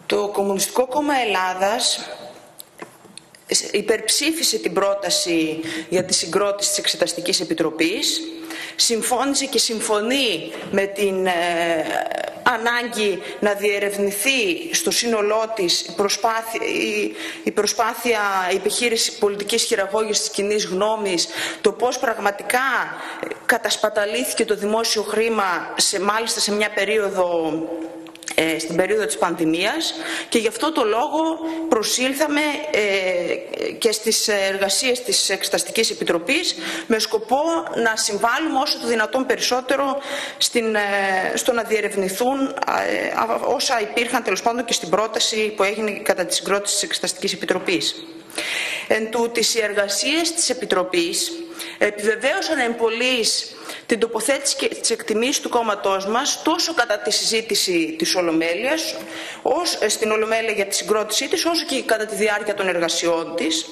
Το Κομμουνιστικό Κόμμα Ελλάδας υπερψήφισε την πρόταση για τη συγκρότηση της Εξεταστικής Επιτροπής, συμφώνησε και συμφωνεί με την ανάγκη να διερευνηθεί στο σύνολό της η επιχείρηση πολιτικής χειραγώγησης της κοινής γνώμης, το πώς πραγματικά κατασπαταλήθηκε το δημόσιο χρήμα, μάλιστα σε μια περίοδο, στην περίοδο της πανδημίας, και γι' αυτό το λόγο προσήλθαμε και στις εργασίες της Εξεταστικής Επιτροπής με σκοπό να συμβάλλουμε όσο το δυνατόν περισσότερο στο να διερευνηθούν όσα υπήρχαν τέλος πάντων και στην πρόταση που έγινε κατά τη συγκρότηση της Εξεταστικής Επιτροπής. Εν τούτης, οι εργασίες της Επιτροπής επιβεβαίωσαν εμπολής την τοποθέτηση και τις εκτιμήσεις του κόμματός μας τόσο κατά τη συζήτηση της Ολομέλειας, στην Ολομέλεια για τη συγκρότησή της, όσο και κατά τη διάρκεια των εργασιών της,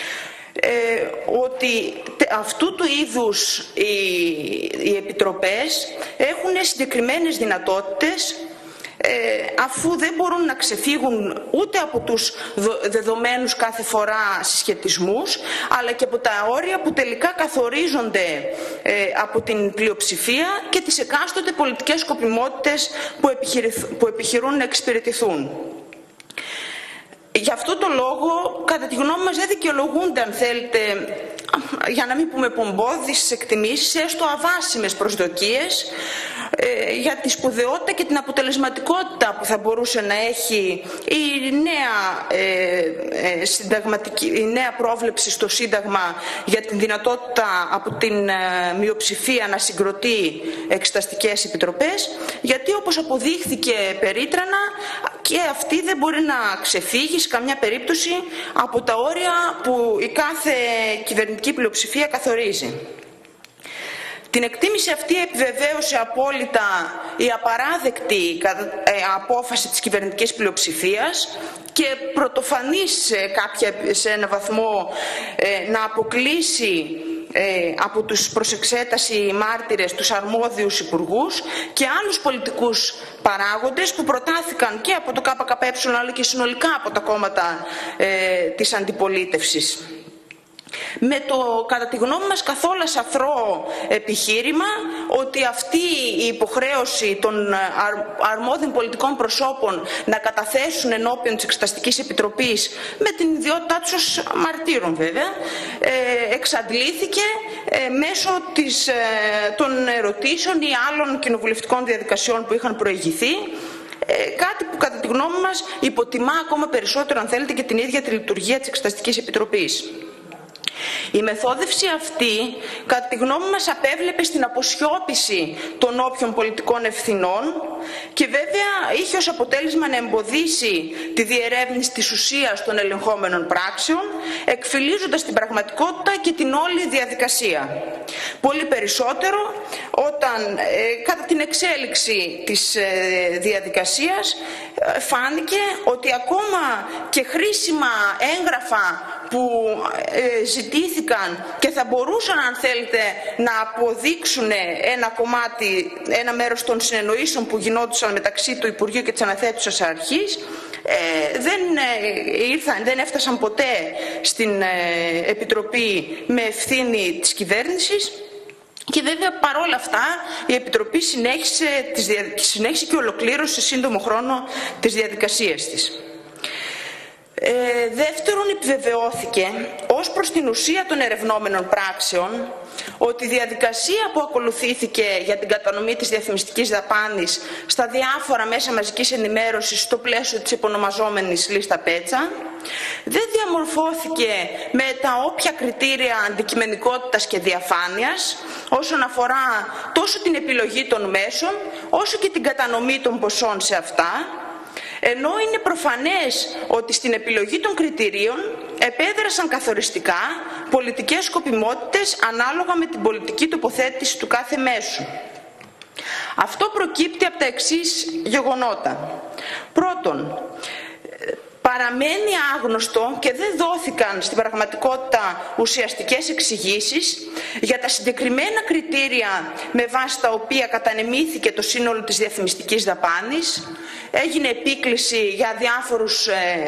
ότι αυτού του είδους οι επιτροπές έχουν συγκεκριμένες δυνατότητες, αφού δεν μπορούν να ξεφύγουν ούτε από τους δεδομένους κάθε φορά συσχετισμούς, αλλά και από τα όρια που τελικά καθορίζονται από την πλειοψηφία και τις εκάστοτε πολιτικές σκοπιμότητες που επιχειρούν να εξυπηρετηθούν. Γι' αυτό το λόγο, κατά τη γνώμη μας, δεν δικαιολογούνται, αν θέλετε, για να μην πούμε πομπόδεις εκτιμήσεις, έστω αβάσιμες προσδοκίες για τη σπουδαιότητα και την αποτελεσματικότητα που θα μπορούσε να έχει η νέα πρόβλεψη στο Σύνταγμα για την δυνατότητα από την μειοψηφία να συγκροτεί εξεταστικές επιτροπές, γιατί όπως αποδείχθηκε περίτρανα, και αυτή δεν μπορεί να ξεφύγει σε καμιά περίπτωση από τα όρια που η κάθε κυβερνητική πλειοψηφία καθορίζει. Την εκτίμηση αυτή επιβεβαίωσε απόλυτα η απαράδεκτη απόφαση της κυβερνητικής πλειοψηφίας και πρωτοφανής σε ένα βαθμό να αποκλείσει από τους προς εξέταση μάρτυρες τους αρμόδιους υπουργούς και άλλους πολιτικούς παράγοντες που προτάθηκαν και από το ΚΚΕ αλλά και συνολικά από τα κόμματα της αντιπολίτευσης. Με το, κατά τη γνώμη μας, καθόλου σαφρό επιχείρημα ότι αυτή η υποχρέωση των αρμόδιων πολιτικών προσώπων να καταθέσουν ενώπιον της Εξεταστικής Επιτροπής, με την ιδιότητά τους ως μαρτύρων βέβαια, εξαντλήθηκε μέσω των ερωτήσεων ή άλλων κοινοβουλευτικών διαδικασιών που είχαν προηγηθεί, κάτι που κατά τη γνώμη μας υποτιμά ακόμα περισσότερο, αν θέλετε, και την ίδια τη λειτουργία της Εξεταστικής Επιτροπής. Η μεθόδευση αυτή, κατά τη γνώμη μας, απέβλεπε στην αποσιώπηση των όποιων πολιτικών ευθυνών και βέβαια είχε ως αποτέλεσμα να εμποδίσει τη διερεύνηση της ουσίας των ελεγχόμενων πράξεων, εκφυλίζοντας την πραγματικότητα και την όλη διαδικασία. Πολύ περισσότερο όταν κατά την εξέλιξη της διαδικασίας φάνηκε ότι ακόμα και χρήσιμα έγγραφα που ζητήθηκαν και θα μπορούσαν, αν θέλετε, να αποδείξουν ένα μέρος των συνεννοήσεων που γινόντουσαν μεταξύ του Υπουργείου και της αναθέτουσας αρχής, δεν έφτασαν ποτέ στην Επιτροπή με ευθύνη της κυβέρνησης. Και βέβαια παρόλα αυτά η Επιτροπή συνέχισε και ολοκλήρωσε σε σύντομο χρόνο τις διαδικασίες της. Δεύτερον, επιβεβαιώθηκε ως προς την ουσία των ερευνόμενων πράξεων ότι η διαδικασία που ακολουθήθηκε για την κατανομή της διαφημιστικής δαπάνης στα διάφορα μέσα μαζικής ενημέρωσης στο πλαίσιο της επωνομαζόμενης λίστα Πέτσα δεν διαμορφώθηκε με τα όποια κριτήρια αντικειμενικότητας και διαφάνειας όσον αφορά τόσο την επιλογή των μέσων όσο και την κατανομή των ποσών σε αυτά, ενώ είναι προφανές ότι στην επιλογή των κριτηρίων επέδρασαν καθοριστικά πολιτικές σκοπιμότητες ανάλογα με την πολιτική τοποθέτηση του κάθε μέσου. Αυτό προκύπτει από τα εξής γεγονότα. Πρώτον, παραμένει άγνωστο και δεν δόθηκαν στην πραγματικότητα ουσιαστικές εξηγήσεις για τα συγκεκριμένα κριτήρια με βάση τα οποία κατανεμήθηκε το σύνολο της διαφημιστικής δαπάνης, έγινε επίκληση για διάφορους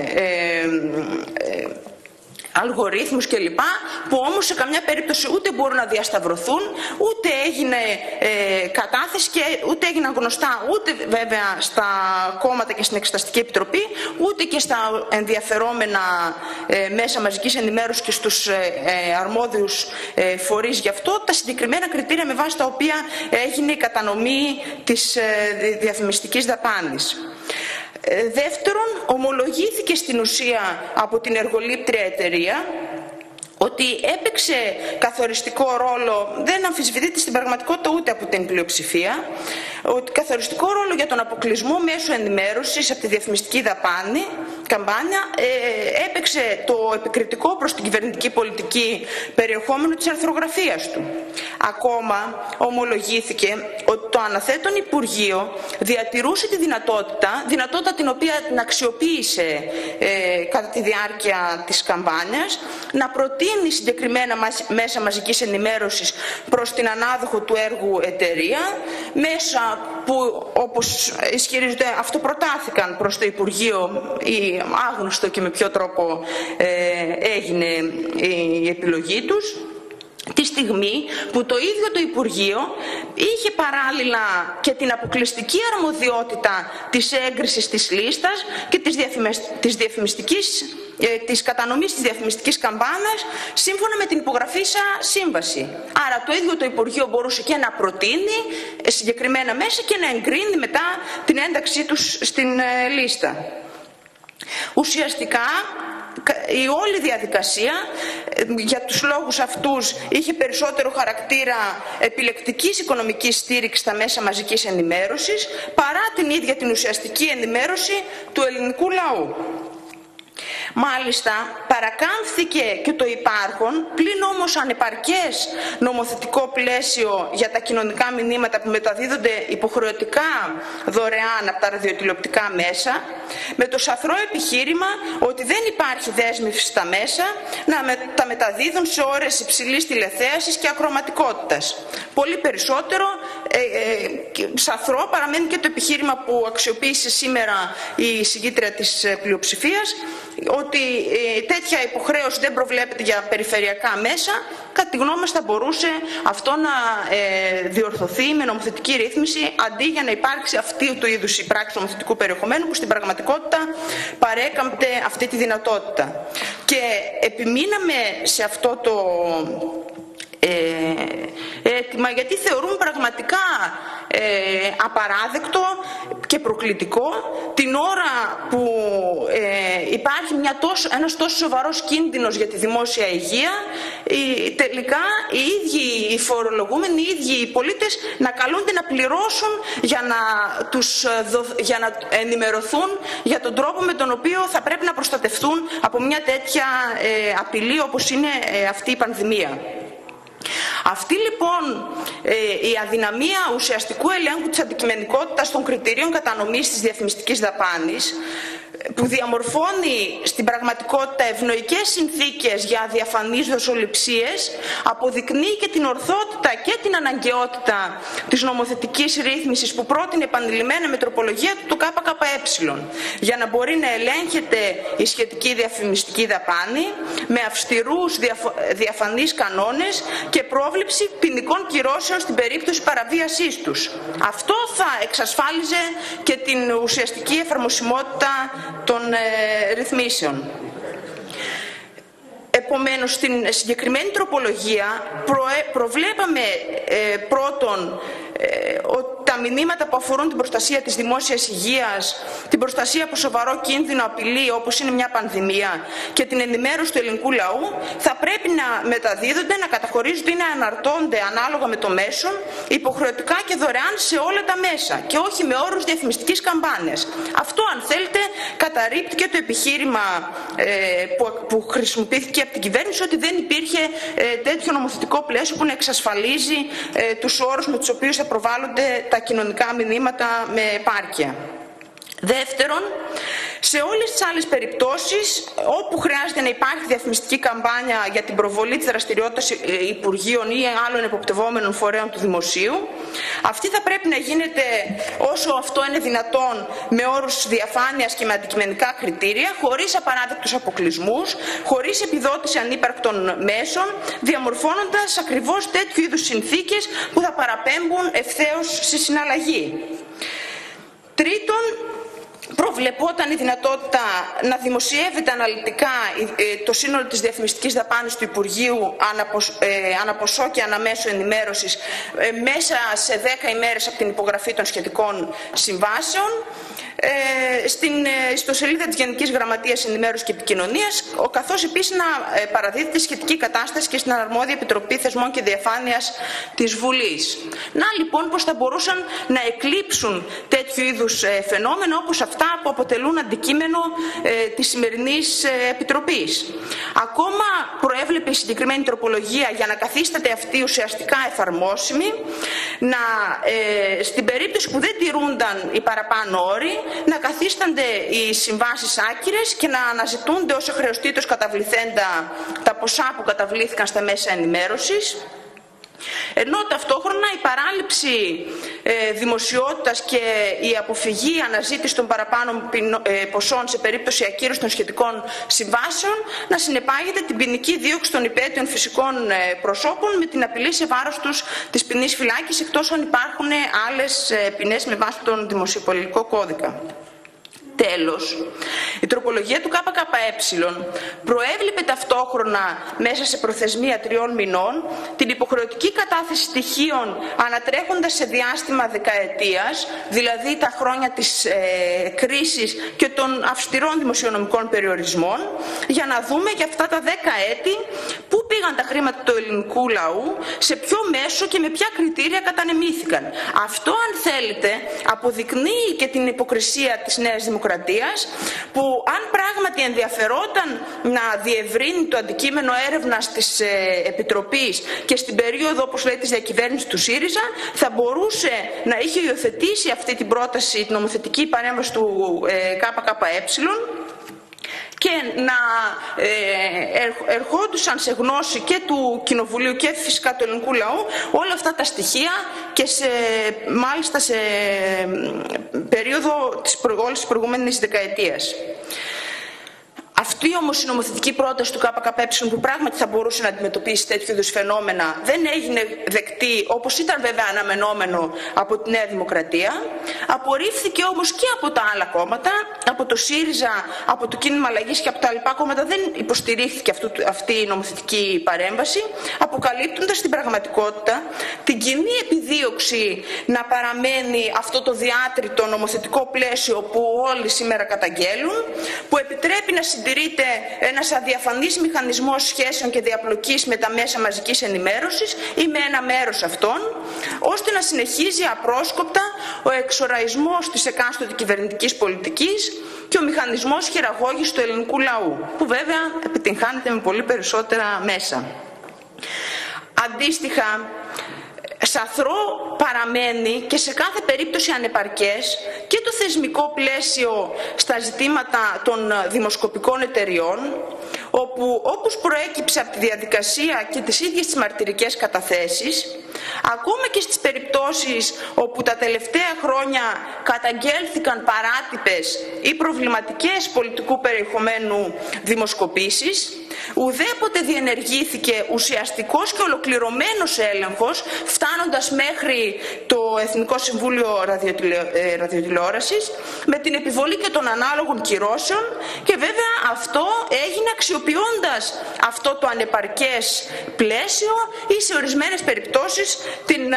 αλγορίθμους κλπ, που όμως σε καμιά περίπτωση ούτε μπορούν να διασταυρωθούν, ούτε έγινε κατάθεση και ούτε έγιναν γνωστά ούτε βέβαια στα κόμματα και στην Εξεταστική Επιτροπή, ούτε και στα ενδιαφερόμενα μέσα μαζικής ενημέρωσης και στους αρμόδιους φορείς γι' αυτό, τα συγκεκριμένα κριτήρια με βάση τα οποία έγινε η κατανομή της διαφημιστικής δαπάνης. Δεύτερον, ομολογήθηκε στην ουσία από την εργολήπτρια εταιρεία ότι έπαιξε καθοριστικό ρόλο, δεν αμφισβητείται στην πραγματικότητα ούτε από την πλειοψηφία, ότι καθοριστικό ρόλο για τον αποκλεισμό μέσω ενημέρωσης από τη διαφημιστική καμπάνια έπαιξε το επικριτικό προς την κυβερνητική πολιτική περιεχόμενο της αρθρογραφίας του. Ακόμα ομολογήθηκε ότι το αναθέτον Υπουργείο διατηρούσε τη δυνατότητα την οποία την αξιοποίησε κατά τη διάρκεια της καμπάνιας, να προτείνει συγκεκριμένα μέσα μαζικής ενημέρωσης προς την ανάδοχο του έργου εταιρεία, μέσα που όπως ισχυρίζονται αυτοπροτάθηκαν προς το Υπουργείο, ή άγνωστο και με ποιο τρόπο έγινε η επιλογή τους, τη στιγμή που το ίδιο το Υπουργείο είχε παράλληλα και την αποκλειστική αρμοδιότητα της έγκρισης της λίστας και της κατανομής της διαφημιστικής καμπάνας σύμφωνα με την υπογραφήσα σύμβαση. Άρα το ίδιο το Υπουργείο μπορούσε και να προτείνει συγκεκριμένα μέσα και να εγκρίνει μετά την ένταξή τους στην λίστα. Ουσιαστικά η όλη διαδικασία για τους λόγους αυτούς είχε περισσότερο χαρακτήρα επιλεκτικής οικονομικής στήριξης στα μέσα μαζικής ενημέρωσης παρά την ίδια την ουσιαστική ενημέρωση του ελληνικού λαού. Μάλιστα παρακάμφθηκε και το υπάρχον, πλην όμως ανεπαρκές νομοθετικό πλαίσιο για τα κοινωνικά μηνύματα που μεταδίδονται υποχρεωτικά δωρεάν από τα ραδιοτηλεοπτικά μέσα, με το σαθρό επιχείρημα ότι δεν υπάρχει δέσμευση στα μέσα να τα μεταδίδουν σε ώρες υψηλής τηλεθέασης και ακροματικότητας. Πολύ περισσότερο σαθρό παραμένει και το επιχείρημα που αξιοποίησε σήμερα η συγκήτρια της πλειοψηφίας, ότι τέτοια υποχρέωση δεν προβλέπεται για περιφερειακά μέσα. Κατά τη γνώμη μας θα μπορούσε αυτό να διορθωθεί με νομοθετική ρύθμιση, αντί για να υπάρξει αυτή του είδους η πράξη νομοθετικού περιεχομένου που στην πραγματικότητα παρέκαμπτε αυτή τη δυνατότητα. Και επιμείναμε σε αυτό το αίτημα γιατί θεωρούμε πραγματικά απαράδεκτο και προκλητικό την ώρα που υπάρχει ένας τόσο σοβαρός κίνδυνος για τη δημόσια υγεία, τελικά οι ίδιοι οι φορολογούμενοι, οι ίδιοι οι πολίτες να καλούνται να πληρώσουν για να ενημερωθούν για τον τρόπο με τον οποίο θα πρέπει να προστατευτούν από μια τέτοια απειλή όπως είναι αυτή η πανδημία. Αυτή λοιπόν η αδυναμία ουσιαστικού ελέγχου της αντικειμενικότητας των κριτηρίων κατανομής της διαφημιστικής δαπάνης, που διαμορφώνει στην πραγματικότητα ευνοϊκές συνθήκες για αδιαφανείς δοσοληψίες, αποδεικνύει και την ορθότητα και την αναγκαιότητα της νομοθετικής ρύθμισης που πρότεινε επανειλημμένα με τροπολογία του ΚΚΕ, για να μπορεί να ελέγχεται η σχετική διαφημιστική δαπάνη με αυστηρούς διαφανείς κανόνες και πρόβλεψη ποινικών κυρώσεων στην περίπτωση παραβίασής τους. Αυτό θα εξασφάλιζε και την ουσιαστική εφαρμοσιμότητα των ρυθμίσεων. Επομένως, στην συγκεκριμένη τροπολογία προβλέπαμε πρώτον τα μηνύματα που αφορούν την προστασία της δημόσιας υγείας, την προστασία από σοβαρό κίνδυνο απειλή όπως είναι μια πανδημία και την ενημέρωση του ελληνικού λαού θα πρέπει να μεταδίδονται, να καταχωρίζονται ή να αναρτώνται ανάλογα με το μέσον, υποχρεωτικά και δωρεάν σε όλα τα μέσα και όχι με όρους διαφημιστικής καμπάνιας. Αυτό, αν θέλετε, καταρρίπτει και το επιχείρημα που χρησιμοποιήθηκε από την κυβέρνηση ότι δεν υπήρχε τέτοιο νομοθετικό πλαίσιο που να εξασφαλίζει τους όρους με τους οποίους θα προβάλλονται τα κοινωνικά μηνύματα με επάρκεια. Δεύτερον, Σε όλες τις άλλες περιπτώσεις, όπου χρειάζεται να υπάρχει διαφημιστική καμπάνια για την προβολή της δραστηριότητας υπουργείων ή άλλων εποπτευόμενων φορέων του δημοσίου, αυτή θα πρέπει να γίνεται όσο αυτό είναι δυνατόν με όρους διαφάνειας και με αντικειμενικά κριτήρια, χωρίς απαράδεκτους αποκλεισμούς, χωρίς επιδότηση ανύπαρκτων μέσων, διαμορφώνοντας ακριβώς τέτοιου είδους συνθήκες που θα παραπέμπουν ευθέως σε συναλλαγή. Τρίτον, προβλεπόταν η δυνατότητα να δημοσιεύεται αναλυτικά το σύνολο της διαφημιστικής δαπάνης του Υπουργείου αναποσό και αναμέσω ενημέρωσης μέσα σε 10 ημέρες από την υπογραφή των σχετικών συμβάσεων. Στην ιστοσελίδα της Γενικής Γραμματείας Ενημέρωσης και Επικοινωνίας, καθώς επίσης να παραδίδεται σχετική κατάσταση και στην Αρμόδια Επιτροπή Θεσμών και Διαφάνειας της Βουλής. Να λοιπόν πώς θα μπορούσαν να εκλείψουν τέτοιου είδους φαινόμενα όπως αυτά που αποτελούν αντικείμενο της σημερινής Επιτροπής. Ακόμα προέβλεπε η συγκεκριμένη τροπολογία, για να καθίσταται αυτή ουσιαστικά εφαρμόσιμη, στην περίπτωση που δεν τηρούνταν οι παραπάνω όροι, να καθίστανται οι συμβάσεις άκυρες και να αναζητούνται ως χρεωστήτως καταβληθέντα τα ποσά που καταβλήθηκαν στα μέσα ενημέρωσης, ενώ ταυτόχρονα η παράληψη δημοσιότητας και η αποφυγή αναζήτηση των παραπάνω ποσών σε περίπτωση ακύρωσης των σχετικών συμβάσεων να συνεπάγεται την ποινική δίωξη των υπέτειων φυσικών προσώπων με την απειλή σε βάρος τους της ποινής φυλάκισης, εκτός αν υπάρχουν άλλες ποινές με βάση τον Δημοσιοπολιτικό Κώδικα. Τέλος, η τροπολογία του ΚΚΕ προέβλεπε ταυτόχρονα μέσα σε προθεσμία 3 μηνών την υποχρεωτική κατάθεση στοιχείων ανατρέχοντας σε διάστημα δεκαετίας, δηλαδή τα χρόνια της κρίσης και των αυστηρών δημοσιονομικών περιορισμών, για να δούμε για αυτά τα 10 έτη πού πήγαν τα χρήματα του ελληνικού λαού, σε ποιο μέσο και με ποια κριτήρια κατανεμήθηκαν. Αυτό, αν θέλετε, αποδεικνύει και την υποκρισία της Νέας Δημοκρατίας, που αν πράγματι ενδιαφερόταν να διευρύνει το αντικείμενο έρευνας της Επιτροπής και στην περίοδο, όπως λέει, της διακυβέρνησης του ΣΥΡΙΖΑ, θα μπορούσε να είχε υιοθετήσει αυτή την πρόταση, την νομοθετική παρέμβαση του ΚΚΕ, και να ερχόντουσαν σε γνώση και του Κοινοβουλίου και φυσικά του ελληνικού λαού όλα αυτά τα στοιχεία και μάλιστα σε περίοδο όλης της προηγούμενης δεκαετίας. Αυτή όμως η νομοθετική πρόταση του ΚΚΕ, που πράγματι θα μπορούσε να αντιμετωπίσει τέτοιου είδους φαινόμενα, δεν έγινε δεκτή, όπως ήταν βέβαια αναμενόμενο, από τη Νέα Δημοκρατία. Απορρίφθηκε όμως και από τα άλλα κόμματα, από το ΣΥΡΙΖΑ, από το Κίνημα Αλλαγής και από τα λοιπά κόμματα δεν υποστηρίχθηκε αυτή η νομοθετική παρέμβαση, αποκαλύπτοντας στην πραγματικότητα την κοινή επιδίωξη να παραμένει αυτό το διάτριτο νομοθετικό πλαίσιο που όλοι σήμερα καταγγέλουν, που επιτρέπει να συντηρείται ένας αδιαφανής μηχανισμός σχέσεων και διαπλοκής με τα μέσα μαζικής ενημέρωσης ή με ένα μέρος αυτών, ώστε να συνεχίζει απρόσκοπτα ο εξοραϊσμός της εκάστοτε κυβερνητικής πολιτικής και ο μηχανισμός χειραγώγησης του ελληνικού λαού, που βέβαια επιτυγχάνεται με πολύ περισσότερα μέσα. Αντίστοιχα, σαθρό παραμένει και σε κάθε περίπτωση ανεπαρκές και το θεσμικό πλαίσιο στα ζητήματα των δημοσκοπικών εταιριών, όπου όπως προέκυψε από τη διαδικασία και τις ίδιες τις μαρτυρικές καταθέσεις, ακόμα και στις περιπτώσεις όπου τα τελευταία χρόνια καταγγέλθηκαν παράτυπες ή προβληματικές πολιτικού περιεχομένου δημοσκοπήσεις, ουδέποτε διενεργήθηκε ουσιαστικός και ολοκληρωμένος έλεγχος, φτάνοντας μέχρι το Εθνικό Συμβούλιο Ραδιοτηλεόρασης με την επιβολή και των ανάλογων κυρώσεων, και βέβαια αυτό έγινε αξιοποιώντας αυτό το ανεπαρκές πλαίσιο ή σε ορισμένες περιπτώσεις την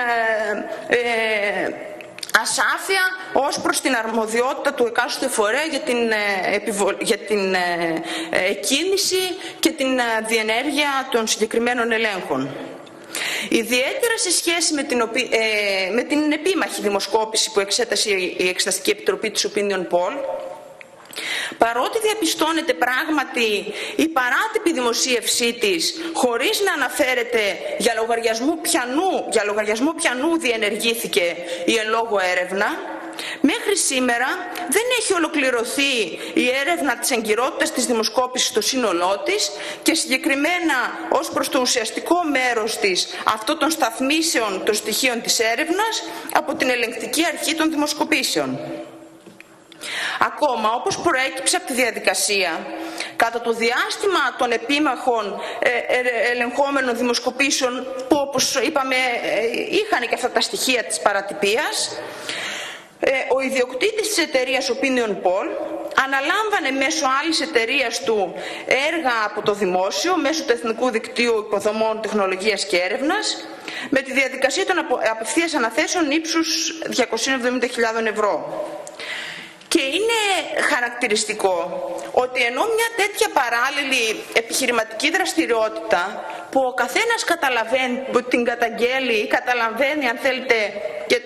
ασάφεια ως προς την αρμοδιότητα του εκάστοτε φορέα για την κίνηση και την διενέργεια των συγκεκριμένων ελέγχων. Ιδιαίτερα σε σχέση με την επίμαχη δημοσκόπηση που εξέτασε η Εξεταστική Επιτροπή της Opinion Poll, παρότι διαπιστώνεται πράγματι η παράτυπη δημοσίευσή της χωρίς να αναφέρεται για λογαριασμό ποιανού διενεργήθηκε η εν λόγω έρευνα, μέχρι μέχρι σήμερα δεν έχει ολοκληρωθεί η έρευνα της εγκυρότητας της δημοσκόπησης στο σύνολό της και συγκεκριμένα ως προς το ουσιαστικό μέρος της αυτών των σταθμίσεων των στοιχείων της έρευνας από την ελεγκτική αρχή των δημοσκοπήσεων. Ακόμα, όπως προέκυψε από τη διαδικασία, κατά το διάστημα των επίμαχων ελεγχόμενων δημοσκοπήσεων που, όπως είπαμε, είχαν και αυτά τα στοιχεία της παρατυπίας, ο ιδιοκτήτης της εταιρείας Opinion Poll αναλάμβανε μέσω άλλης εταιρείας του έργα από το δημόσιο, μέσω του Εθνικού Δικτύου Υποδομών Τεχνολογίας και Έρευνας, με τη διαδικασία των απευθείας αναθέσεων ύψους 270.000 ευρώ. Και είναι χαρακτηριστικό ότι ενώ μια τέτοια παράλληλη επιχειρηματική δραστηριότητα που ο καθένας καταλαβαίνει, που την καταγγέλει ή καταλαβαίνει, αν θέλετε, και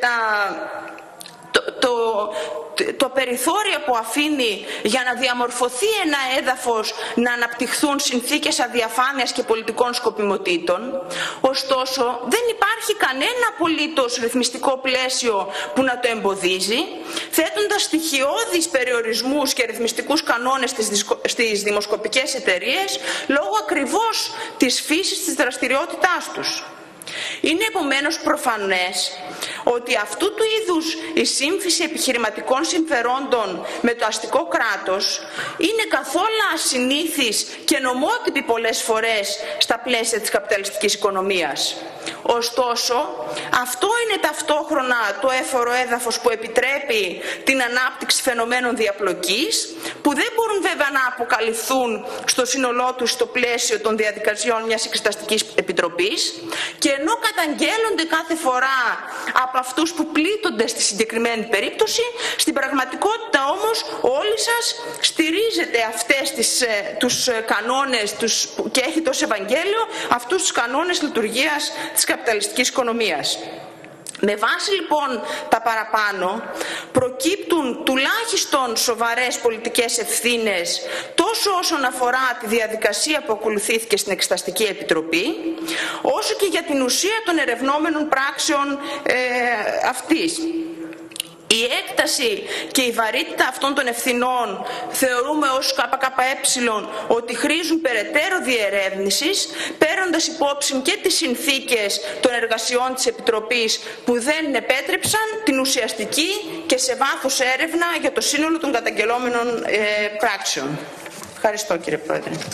το περιθώριο που αφήνει για να διαμορφωθεί ένα έδαφος να αναπτυχθούν συνθήκες αδιαφάνειας και πολιτικών σκοπιμοτήτων, ωστόσο δεν υπάρχει κανένα απολύτως ρυθμιστικό πλαίσιο που να το εμποδίζει, θέτοντας στοιχειώδεις περιορισμούς και ρυθμιστικούς κανόνες στις δημοσκοπικές εταιρείες λόγω ακριβώς της φύσης της δραστηριότητάς τους. Είναι επομένως προφανές ότι αυτού του είδους η σύμφυση επιχειρηματικών συμφερόντων με το αστικό κράτος είναι καθόλου ασυνήθις και νομότυπη πολλές φορές στα πλαίσια της καπιταλιστικής οικονομίας. Ωστόσο, αυτό είναι ταυτόχρονα το έφορο έδαφος που επιτρέπει την ανάπτυξη φαινομένων διαπλοκής, που δεν μπορούν βέβαια να αποκαλυφθούν στο σύνολό τους στο πλαίσιο των διαδικασιών μιας εξεταστικής επιτροπής, και ενώ καταγγέλλονται κάθε φορά από αυτούς που πλήττονται στη συγκεκριμένη περίπτωση, στην πραγματικότητα όμως όλοι σας στηρίζετε αυτές τους κανόνες και έχετε ως Ευαγγέλιο αυτούς τους κανόνες λειτουργίας της καπιταλιστικής οικονομίας. Με βάση λοιπόν τα παραπάνω προκύπτουν τουλάχιστον σοβαρές πολιτικές ευθύνες τόσο όσον αφορά τη διαδικασία που ακολουθήθηκε στην Εξεταστική Επιτροπή, όσο και για την ουσία των ερευνόμενων πράξεων αυτής. Η έκταση και η βαρύτητα αυτών των ευθυνών θεωρούμε ως ΚΚΕ ότι χρήζουν περαιτέρω διερεύνησης, παίρνοντας υπόψη και τις συνθήκες των εργασιών της Επιτροπής που δεν επέτρεψαν την ουσιαστική και σε βάθος έρευνα για το σύνολο των καταγγελόμενων πράξεων. Ευχαριστώ, κύριε Πρόεδρε.